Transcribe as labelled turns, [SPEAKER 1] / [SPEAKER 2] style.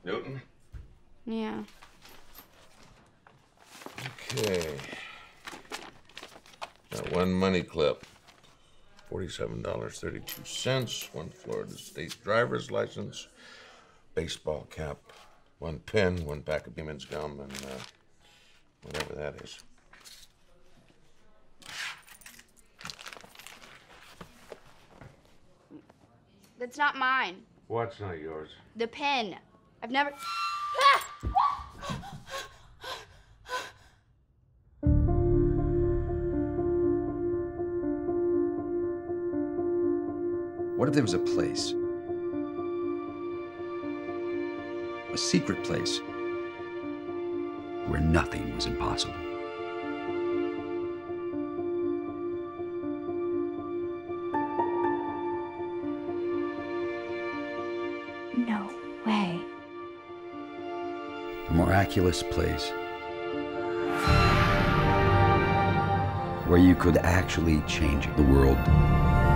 [SPEAKER 1] Newton?
[SPEAKER 2] Yeah.
[SPEAKER 1] Okay. Got one money clip. $47.32. One Florida State driver's license. Baseball cap. One pen, one pack of Beeman's gum, and whatever that is.
[SPEAKER 2] That's not mine.
[SPEAKER 1] What's not yours?
[SPEAKER 2] The pen. I've never...
[SPEAKER 3] What if there was a place? A secret place where nothing was impossible.
[SPEAKER 2] No way.
[SPEAKER 3] A miraculous place where you could actually change the world.